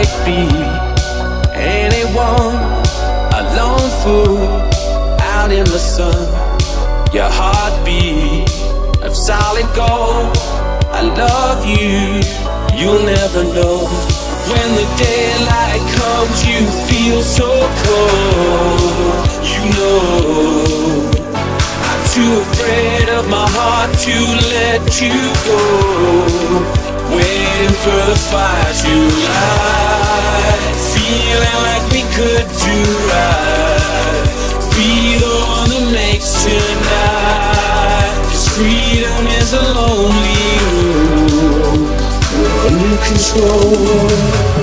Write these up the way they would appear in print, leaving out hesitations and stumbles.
might be anyone, a lone fool out in the sun. Your heartbeat of solid gold. I love you, you'll never know. When the daylight comes, you feel so cold. You know I'm too afraid of my heart to let you go. Waiting for the fire to light, feeling like we could do right. Be the one that makes tonight. 'Cause freedom is a lonely road. We're under control.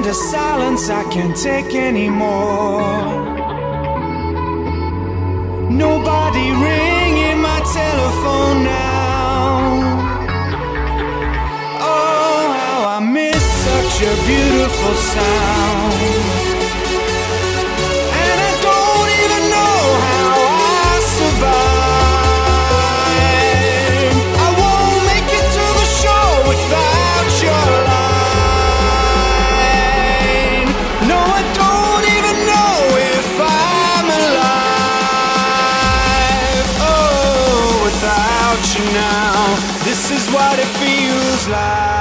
under silence I can't take anymore. Nobody ringing my telephone now. Oh, how I miss such a beautiful sound. And I don't even know how I survive. I won't make it to the show without your line. No, I don't even know if I'm alive. Oh, without you now, this is what it feels like.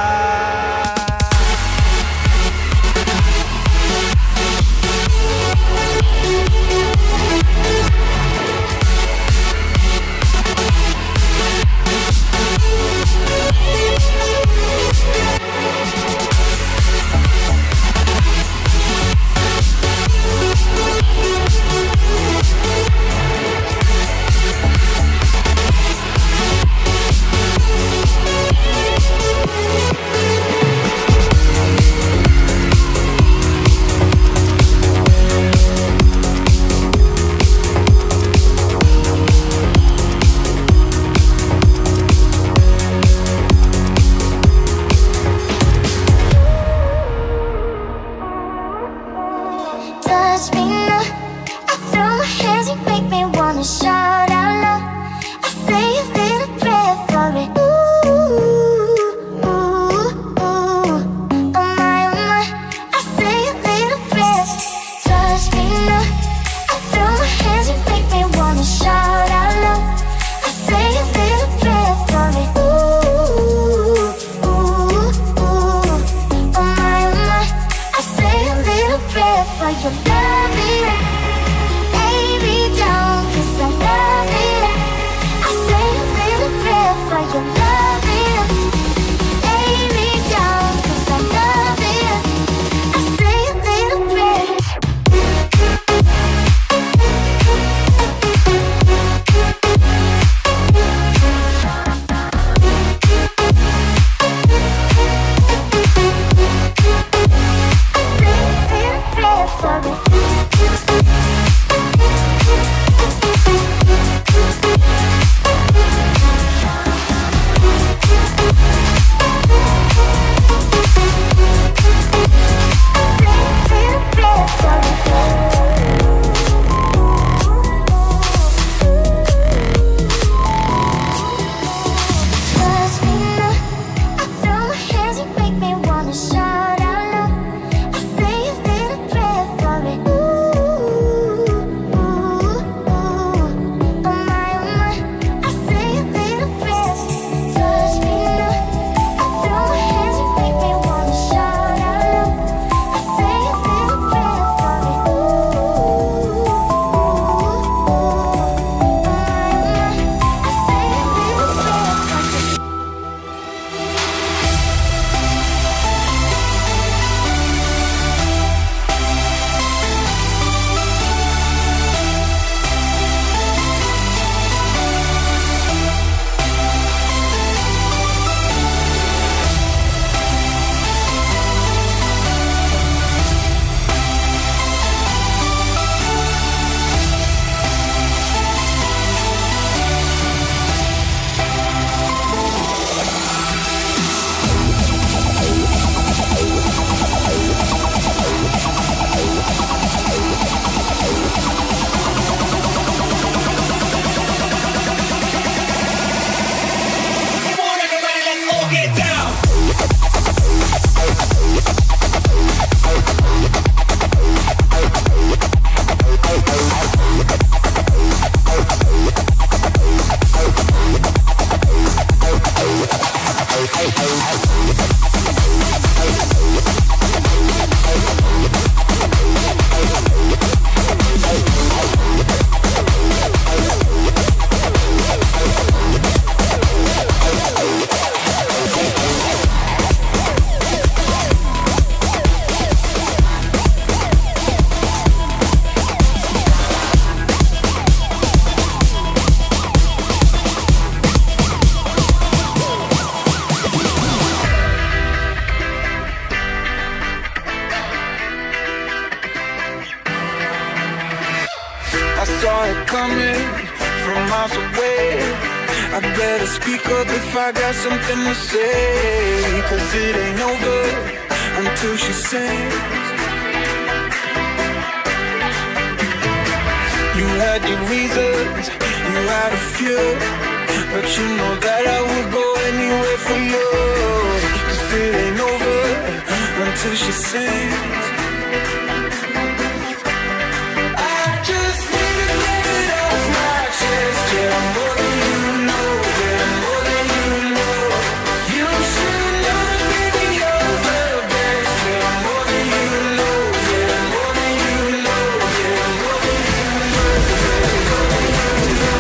speak up if I got something to say, 'cause it ain't over until she sings. You had your reasons, you had a few, but you know that I would go anywhere for you, 'cause it ain't over until she sings. I just need to get it off my chest. Yeah, more than you know, yeah, more than you know. You should know that baby you're the best. Yeah, more than you know, yeah, more than you know, yeah, more than you know, yeah, more than you know.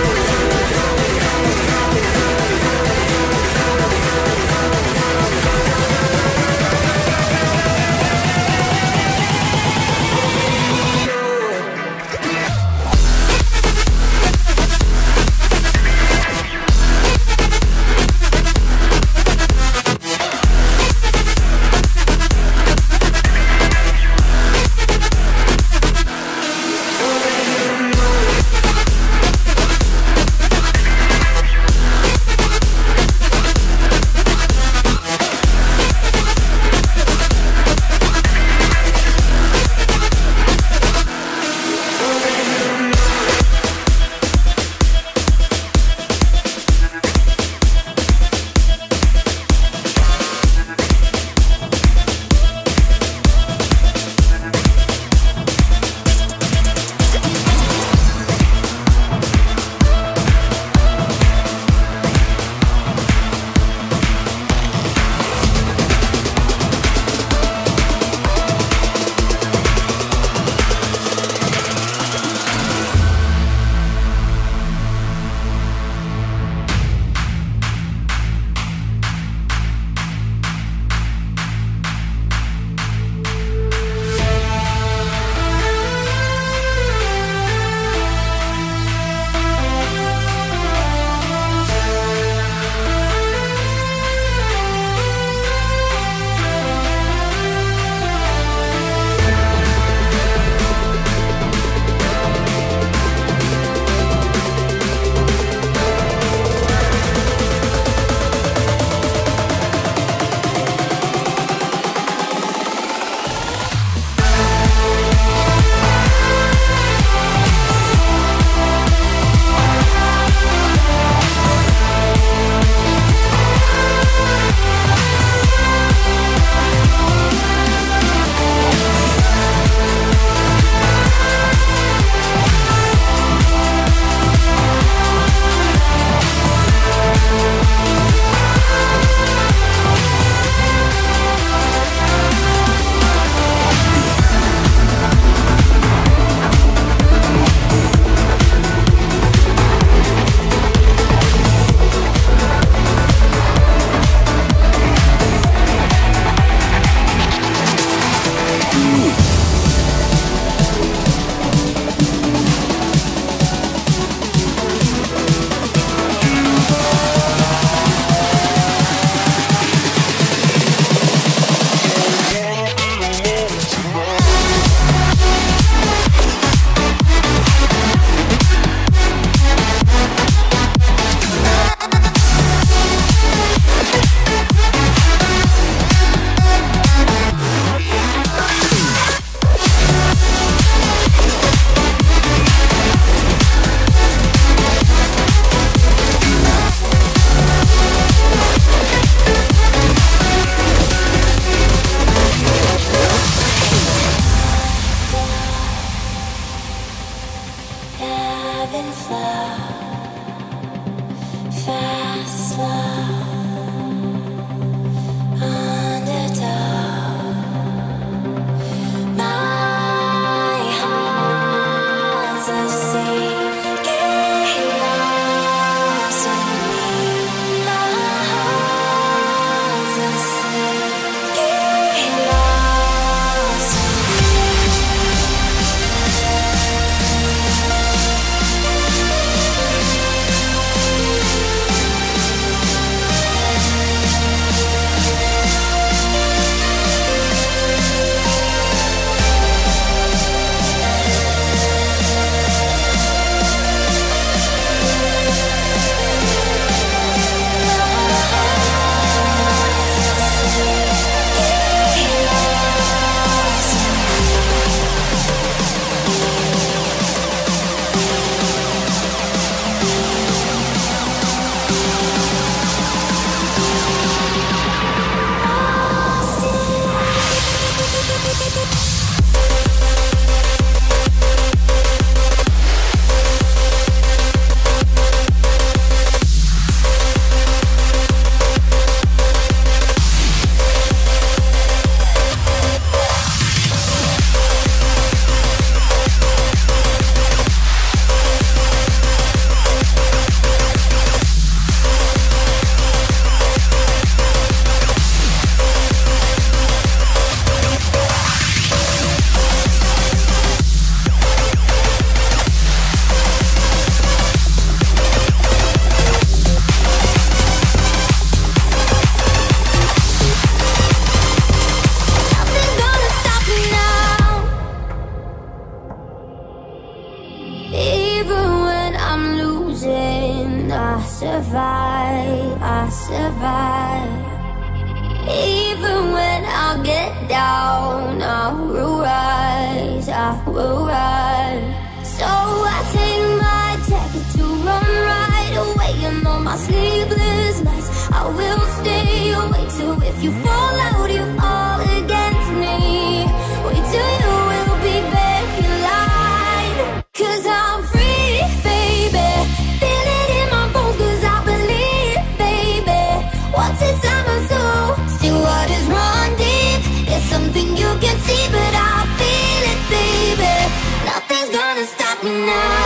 survive. Even when I get down, I will rise, I will rise. So I take my jacket to run right away. And on my sleepless nights, I will stay awake. So if you fall out, you fall against me. Wait till you will be buried alive. 'Cause I'm free, baby. Feel it in my bones 'cause I believe, baby. What's inside my soul? Still waters run deep. It's something you can see, but I feel it, baby. Nothing's gonna stop me now.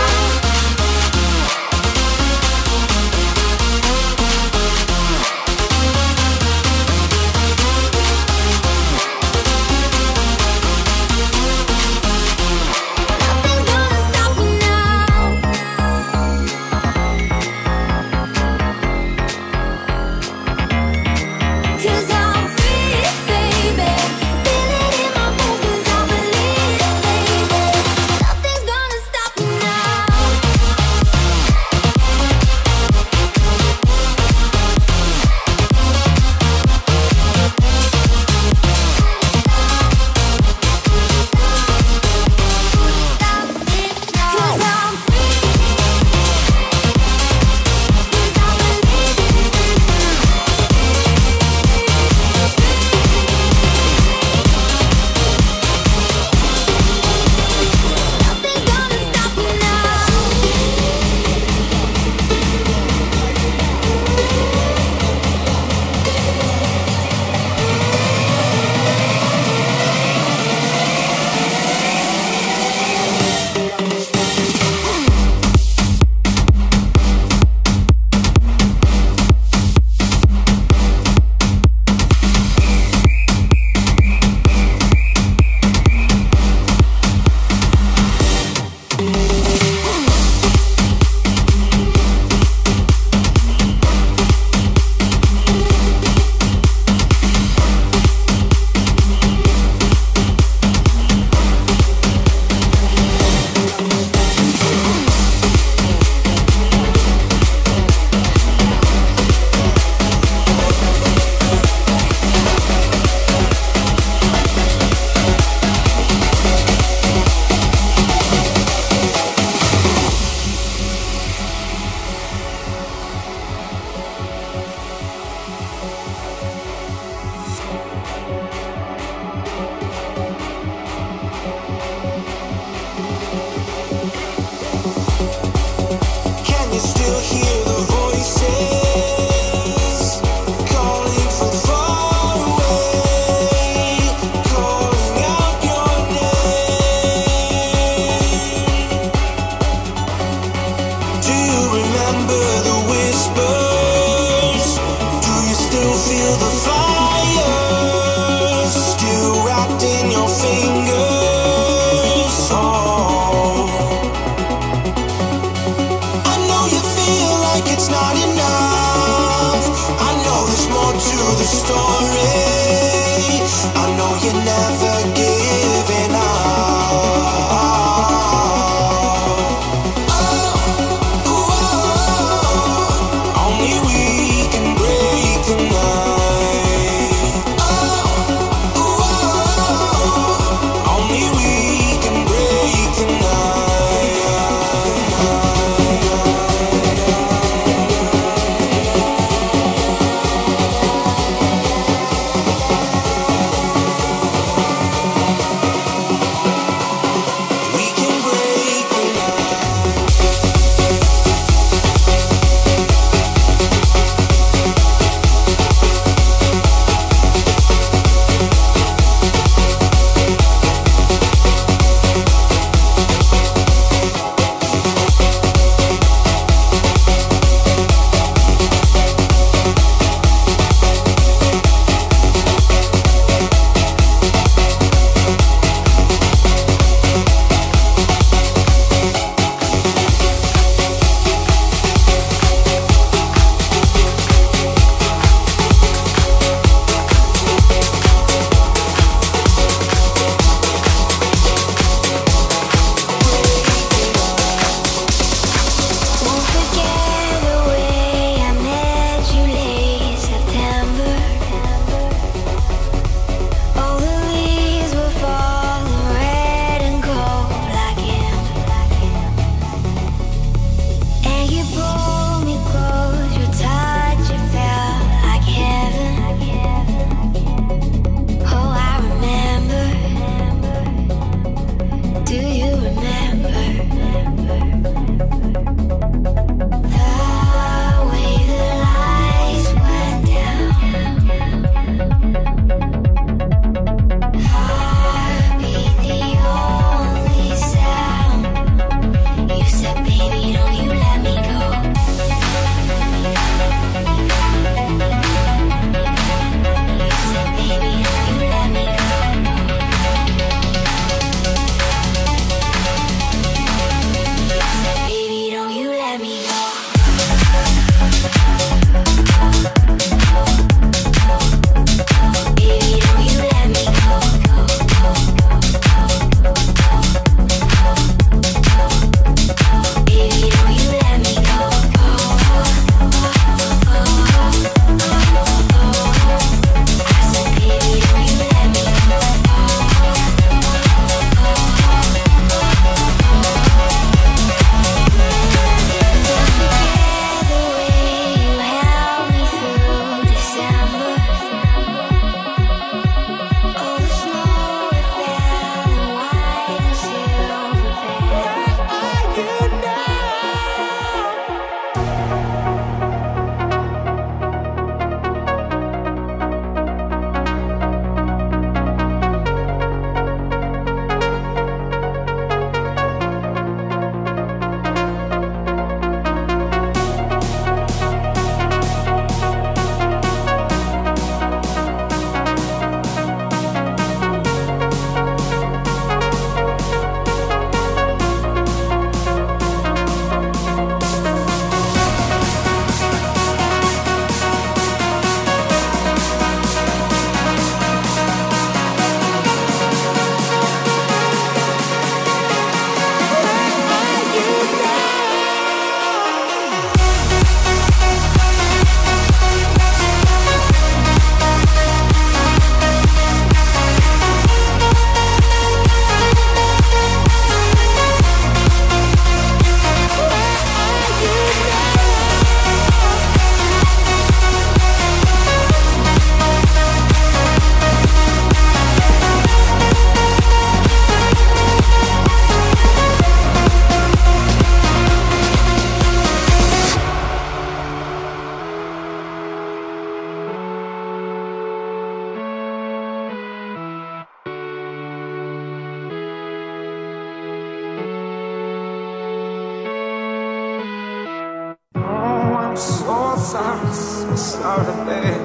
sorry, babe.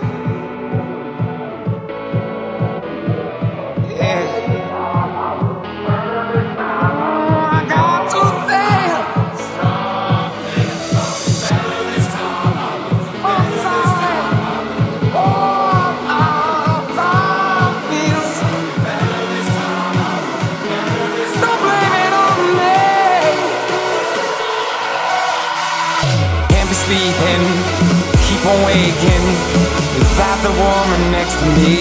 Yeah. I got to fail. Sleeping, keep on waking without the woman next to me.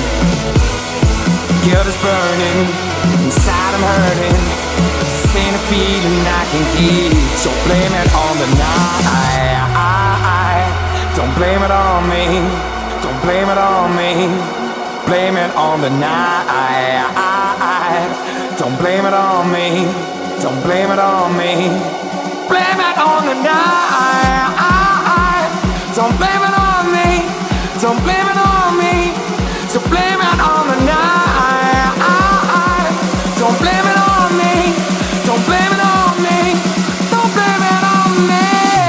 Guilt is burning, inside I'm hurting. This ain't a feeling I can keep. So blame it on the night. Don't blame it on me. Don't blame it on me. Blame it on the night. Don't blame it on me. Don't blame it on me. Blame it on the night. Don't blame it on me. Don't blame it on me. So blame it on the night. Don't blame it on me. Don't blame it on me. Don't blame it on me.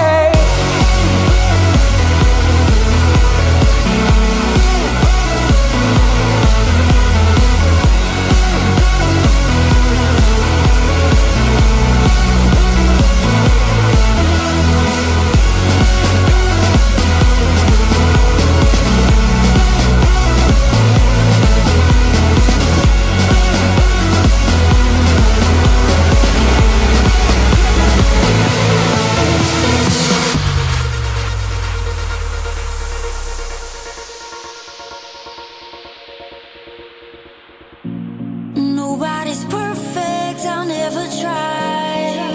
Nobody's perfect, I'll never try.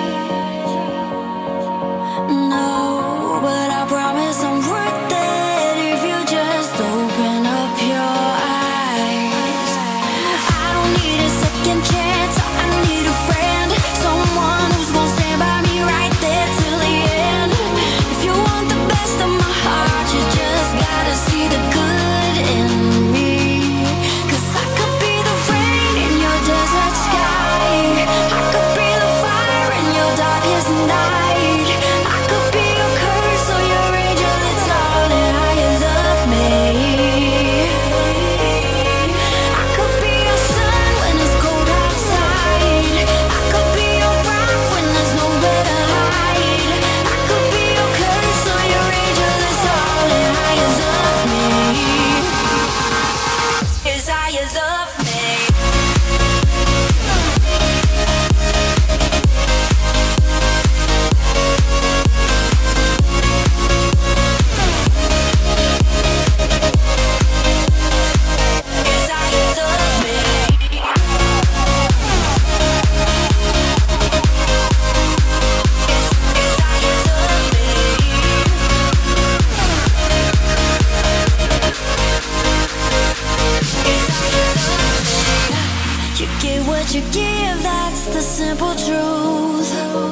No, but I promise I'm worth it if you just open up your eyes. I don't need a second chance, I need a friend. Someone who's gonna stand by me right there till the end. If you want the best of my heart, you just gotta see the good in me. 'Cause I could be the rain in your desert sky. I could be the fire in your darkest night. I could be your curse or your angel, it's all in how you love me. I could be your sun when it's cold outside. I could be your rock when there's nowhere to hide. I could be your curse or your angel, it's all in how you love me. Is how you love me. Is how you love me. Is how you love me. You get what you give, that's the simple truth.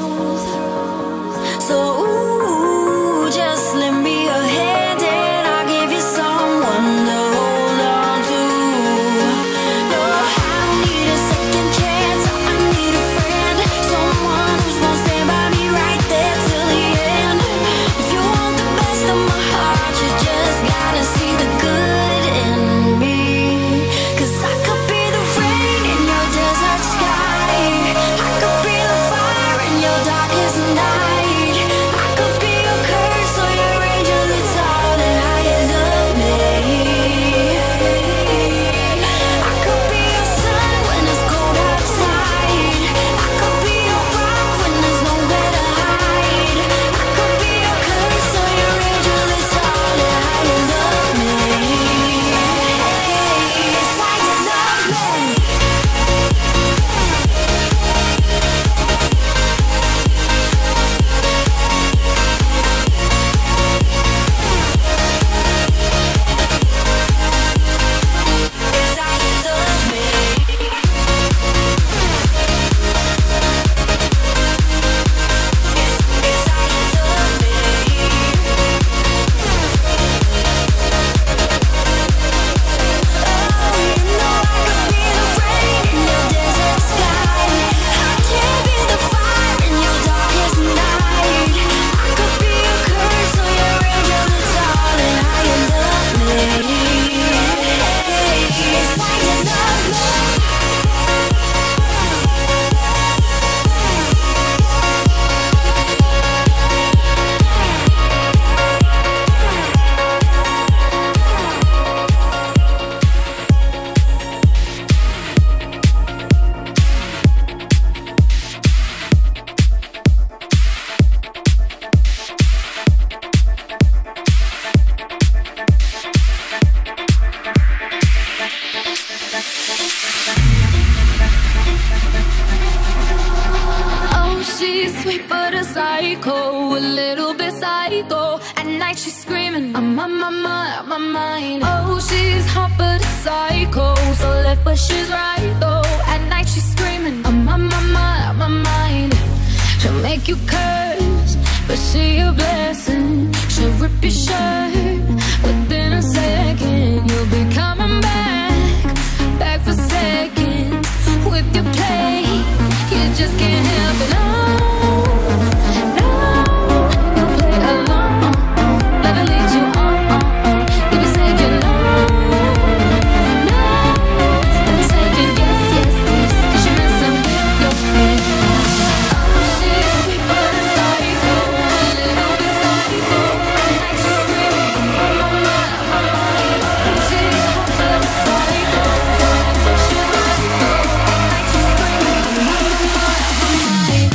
So ooh, just lend me a hand and I'll give you someone to hold on to. No, I don't need a second chance, I need a friend. Someone who's gonna stand by me right there till the end. If you want the best of my heart, you just gotta see the good in me. 'Cause I could be the rain in your desert sky. I could be the mind. Oh, she's hot but a psycho, so left but she's right though. At night she's screaming, I'm on my mind. She'll make you curse, but she a blessing. She'll rip your shirt within a second. You'll be coming back for seconds with your play. You just can't help it. No, you'll play along. Let her lead you on. You'll be saying no, then saying yes, 'cause you're messing with your head. Oh, she's sweet but a psycho, a little bit psycho. At night she's screaming, my mind. She's hot but a psycho, but she's right though. At night she's screaming, my mind.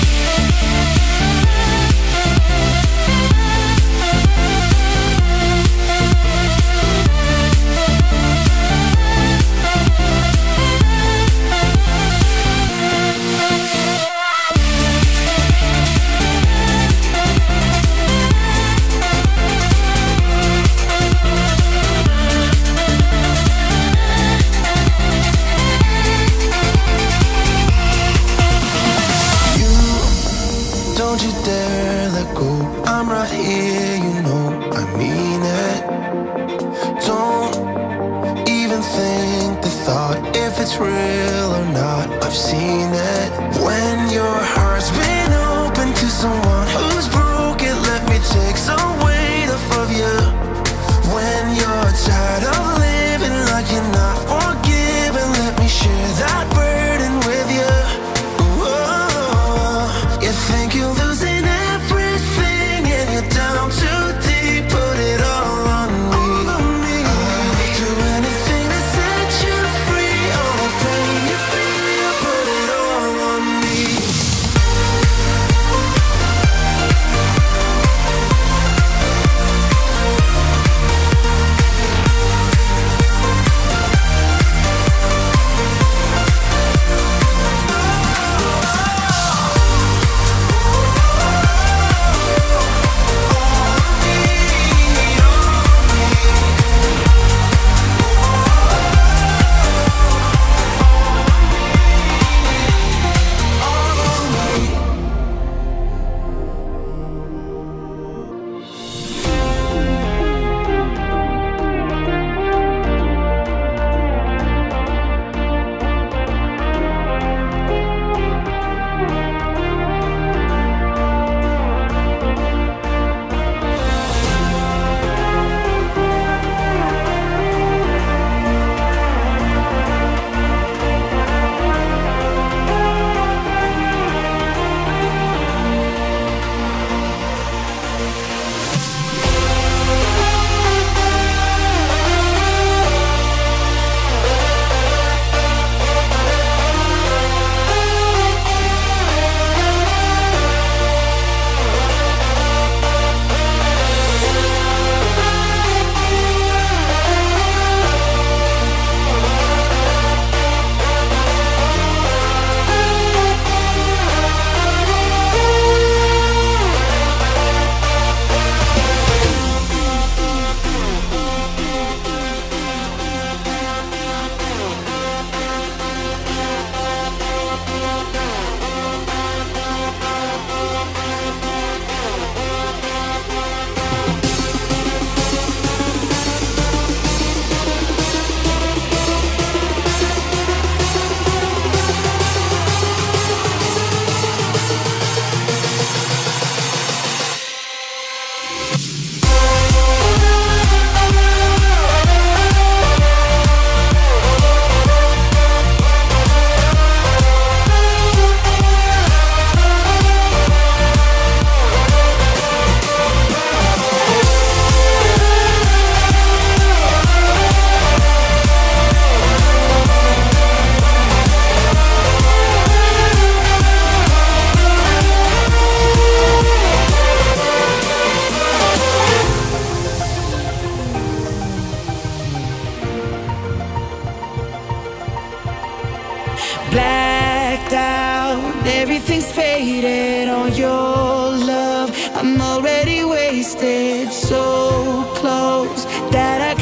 Don't you dare let go. I'm right here, you know I mean it. Don't even think the thought if it's real or not. I've seen it. When your heart's been open to someone who's broken, let me take some weight off of you. When you're tired of living like you're not forgiven, let me share that burden with you. You think you're losing everything and you're down too deep. Put it all on me. I'll do anything to set you free. All the pain you feel, put it all on me. Blacked out, everything's faded on your love. I'm already wasted, so close. that I